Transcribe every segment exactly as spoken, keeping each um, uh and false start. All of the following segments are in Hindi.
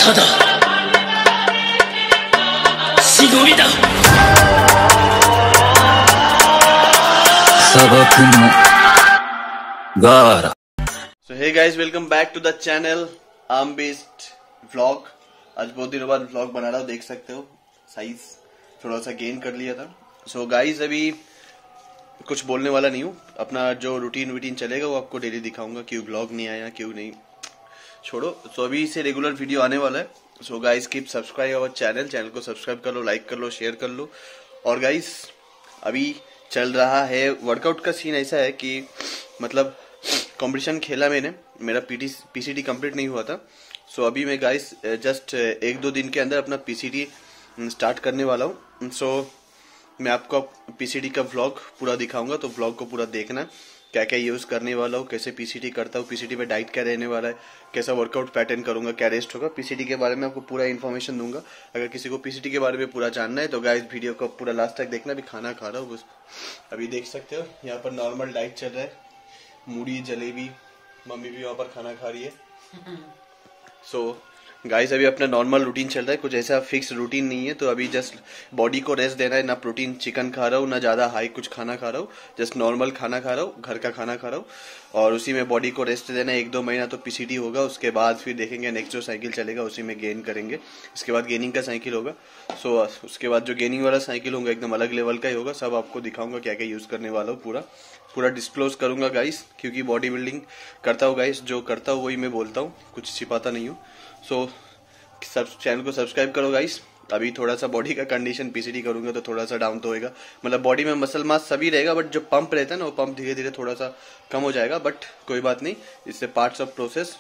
ただ忍びだ砂漠のガーラ。 So hey guys, welcome back to the channel arm based vlog. आज बहुत दिनों बाद व्लॉग बना रहा हूँ, देख सकते हो साइज थोड़ा सा गेन कर लिया था। सो so गाइज अभी कुछ बोलने वाला नहीं हूँ, अपना जो रूटीन रूटीन चलेगा वो आपको डेली दिखाऊंगा। क्यों व्लॉग नहीं आया, क्यों नहीं, छोड़ो। सो so अभी से रेगुलर वीडियो आने वाला है। So guys keep subscribe our channel channel को सब्सक्राइब कर लो, लाइक कर लो, शेयर कर लो। और गाइज अभी चल रहा है वर्कआउट का सीन ऐसा है कि मतलब कंपटीशन खेला मैंने, मेरा पीटी पीसीटी कंप्लीट नहीं हुआ था। सो so, अभी मैं गाइस जस्ट एक दो दिन के अंदर अपना पीसीटी स्टार्ट करने वाला हूँ। सो so, मैं आपको पीसीटी का व्लॉग पूरा दिखाऊंगा, तो व्लॉग को पूरा देखना, क्या क्या यूज करने वाला हूँ, कैसे पीसीटी करता हूँ, पीसीटी में डाइट क्या रहने वाला है, कैसा वर्कआउट पैटर्न करूंगा, क्या रेस्ट होगा, पीसीटी के बारे में आपको पूरा इन्फॉर्मेशन दूंगा। अगर किसी को पीसीटी के बारे में पूरा जानना है तो गाइस वीडियो को पूरा लास्ट तक देखना। अभी खाना खा रहा हूँ, अभी देख सकते हो यहाँ पर नॉर्मल डाइट चल रहा है, मूढ़ी जलेबी, मम्मी भी वहां पर खाना खा रही है। सो so, गाइस अभी अपना नॉर्मल रूटीन चल रहा है, कुछ ऐसा फिक्स रूटीन नहीं है। तो अभी जस्ट बॉडी को रेस्ट देना है, ना प्रोटीन चिकन खा रहा हूँ, ना ज्यादा हाई कुछ खाना खा रहा हूँ, जस्ट नॉर्मल खाना खा रहा हूँ, घर का खाना खा रहा हूँ, और उसी में बॉडी को रेस्ट देना है। एक दो महीना तो पीसीटी होगा, उसके बाद फिर देखेंगे नेक्स्ट जो साइकिल चलेगा उसी में गेन करेंगे। इसके बाद गेनिंग का साइकिल होगा। सो so, उसके बाद जो गेनिंग वाला साइकिल होगा एकदम अलग लेवल का ही होगा। सब आपको दिखाऊंगा क्या क्या यूज करने वाला हूँ, पूरा पूरा डिस्क्लोज करूंगा गाइस, क्योंकि बॉडी बिल्डिंग करता हूँ गाइस, जो करता हूँ वही मैं बोलता हूँ, कुछ छिपाता नहीं हूँ। सो सब चैनल को सब्सक्राइब करो गाइस। अभी थोड़ा सा बॉडी का कंडीशन पीसीटी करूंगा तो थोड़ा सा डाउन तो होएगा, मतलब बॉडी में मसल मास सभी रहेगा, बट जो पंप रहता है ना वो पंप धीरे धीरे थोड़ा सा कम हो जाएगा, बट कोई बात नहीं, इससे parts of process.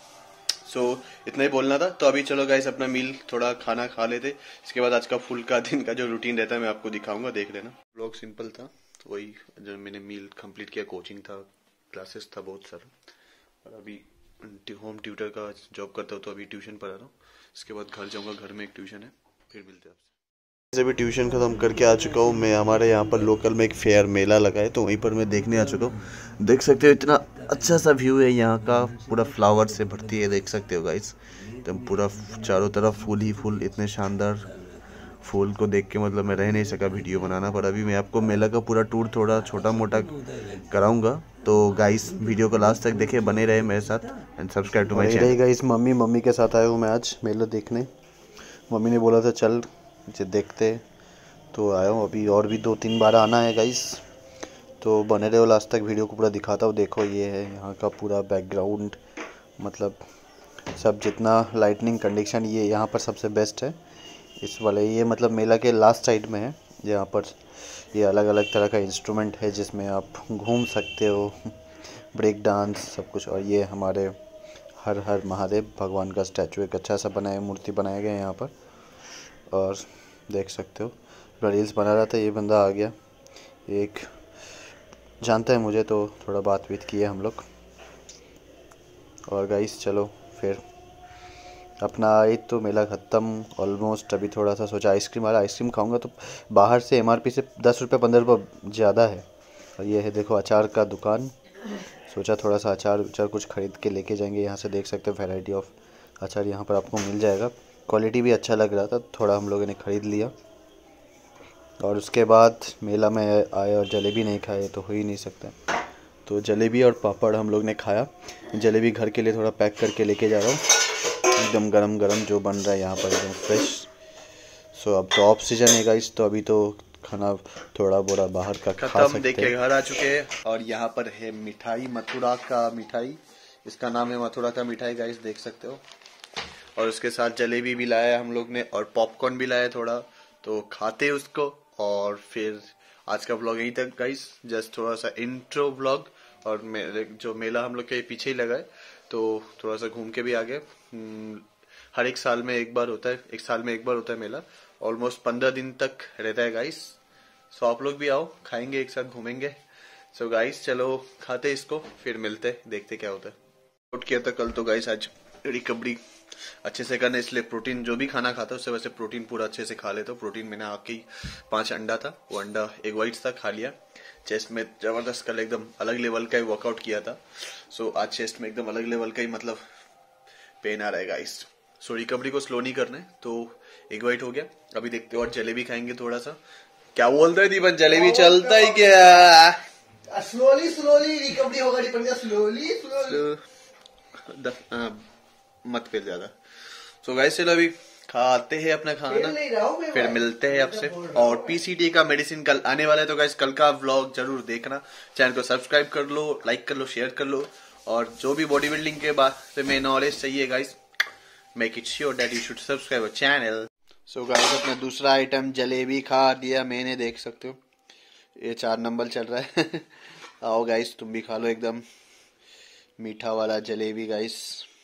So so, इतना ही बोलना था। तो अभी चलो गाइस अपना मील थोड़ा खाना खा लेते, इसके बाद आज का फुल का दिन का जो रूटीन रहता है मैं आपको दिखाऊंगा, देख लेना। व्लॉग सिंपल था, तो वही जब मैंने मील कंप्लीट किया, कोचिंग था, क्लासेस था बहुत सारा, और अभी होम ट्यूटर का जॉब करता हूँ तो अभी ट्यूशन पढ़ा रहा हूँ। इसके बाद घर जाऊंगा, घर में एक ट्यूशन है, फिर मिलते हैं आपसे। अभी ट्यूशन खत्म करके आ चुका हूँ मैं। हमारे यहाँ पर लोकल में एक फेयर मेला लगा है, तो वहीं पर मैं देखने आ चुका हूँ। देख सकते हो इतना अच्छा सा व्यू है यहाँ का, पूरा फ्लावर से भरती है, देख सकते हो गाइस, एकदम पूरा चारों तरफ फूल ही फूल। इतने शानदार फूल को देख के मतलब मैं रह नहीं सका वीडियो बनाना, पर अभी मैं आपको मेला का पूरा टूर थोड़ा छोटा मोटा कराऊंगा। तो गाइस वीडियो को लास्ट तक देखे, बने रहे मेरे साथ and subscribe to my channel. Guys mummy mummy के साथ आया हूँ मैं आज मेला देखने। मम्मी ने बोला था चल देखते, तो आया हूँ। अभी और भी दो तीन बार आना है गाइस, तो बने रहे हो लास्ट तक, वीडियो को पूरा दिखाता हूँ। देखो ये है यहाँ का पूरा बैकग्राउंड, मतलब सब जितना लाइटनिंग कंडीशन ये यहाँ पर सबसे बेस्ट है इस वाले। ये मतलब मेला के लास्ट साइड में है, यहाँ पर ये अलग अलग तरह का इंस्ट्रूमेंट है जिसमें आप घूम सकते हो, ब्रेक डांस सब कुछ। और ये हमारे हर हर महादेव भगवान का स्टैचू एक अच्छा सा बनाया, मूर्ति बनाया गया है यहाँ पर, और देख सकते हो। रील्स बना रहा था, ये बंदा आ गया, एक जानता है मुझे, तो थोड़ा बात बीत किए हम लोग। और गाइस चलो फिर अपना आई तो मेला ख़त्म ऑलमोस्ट। अभी थोड़ा सा सोचा आइसक्रीम वाला आइसक्रीम खाऊंगा, तो बाहर से एमआरपी से दस रुपये पंद्रह रुपये ज़्यादा है। और ये है देखो अचार का दुकान, सोचा थोड़ा सा अचार उचार कुछ ख़रीद के लेके जाएंगे। यहाँ से देख सकते हो वैरायटी ऑफ अचार यहाँ पर आपको मिल जाएगा, क्वालिटी भी अच्छा लग रहा था, थोड़ा हम लोगों ने ख़रीद लिया। और उसके बाद मेला में आए और जलेबी नहीं खाए तो हो ही नहीं सकता, तो जलेबी और पापड़ हम लोग ने खाया। जलेबी घर के लिए थोड़ा पैक करके लेके जा रहा हूँ, एकदम गरम गरम जो बन रहा है यहाँ पर, एकदम फ्रेश। सो अब तो ऑफ सीजन है गाइस, तो अभी तो खाना थोड़ा बोरा बाहर का खा सकते हैं। देखिए घर आ चुके हैं, और यहाँ पर है मिठाई, मथुरा का मिठाई, इसका नाम है मथुरा का मिठाई गाइस, देख सकते हो। और उसके साथ जलेबी भी लाया हम लोग ने, और पॉपकॉर्न भी लाया थोड़ा, तो खाते उसको। और फिर आज का व्लॉग यहीं तक गाइस, जस्ट थोड़ा सा इंट्रो व्लॉग। और मेरे जो मेला हम लोग के पीछे ही लगा है, तो थोड़ा सा घूम के भी आ गए। हर एक साल में एक बार होता है, एक साल में एक बार होता है मेला, ऑलमोस्ट पंद्रह दिन तक रहता है गाइस। सो आप लोग भी आओ, खाएंगे एक साथ, घूमेंगे। सो गाइस चलो खाते इसको, फिर मिलते, देखते क्या होता है। आउट किया था कल, तो गाइस आज रिकवरी अच्छे से करना, इसलिए प्रोटीन जो भी खाना खाता है उससे वैसे प्रोटीन पूरा अच्छे से खा लेता हूँ। प्रोटीन मैंने आके ही पांच अंडा था, वो अंडा एक वाइट था, खा लिया। चेस्ट में जबरदस्त कल एकदम अलग लेवल का ही वर्कआउट किया था। सो आज चेस्ट में एकदम अलग लेवल का ही मतलब पेन आ रहा है गाइस। सो रिकवरी को स्लो नहीं करना है, तो एक बाइट हो गया। अभी देखते हो और जलेबी खाएंगे थोड़ा सा। क्या बोलते हैं दीपन, जलेबी चलता ही क्या? स्लोली स्लोली रिकवरी होगा दीपन का, स्लोली स्लोली। मत फिर ज्यादा। सो गाइस चलो अभी खाते हैं अपना खाना, फिर मिलते हैं आपसे। और पीसीटी का मेडिसिन कल आने वाला है, तो गाइस कल का व्लॉग जरूर देखना। चैनल को सब्सक्राइब कर लो, लाइक कर लो, शेयर कर लो। और जो भी बॉडी बिल्डिंग के बारे में नॉलेज चाहिए guys, make it sure that you should subscribe our channel. So guys अपना दूसरा आइटम जलेबी खा दिया मैंने, देख सकते हो ये चार नंबर चल रहा है। आओ गाइस तुम भी खा लो एकदम मीठा वाला जलेबी गाइस।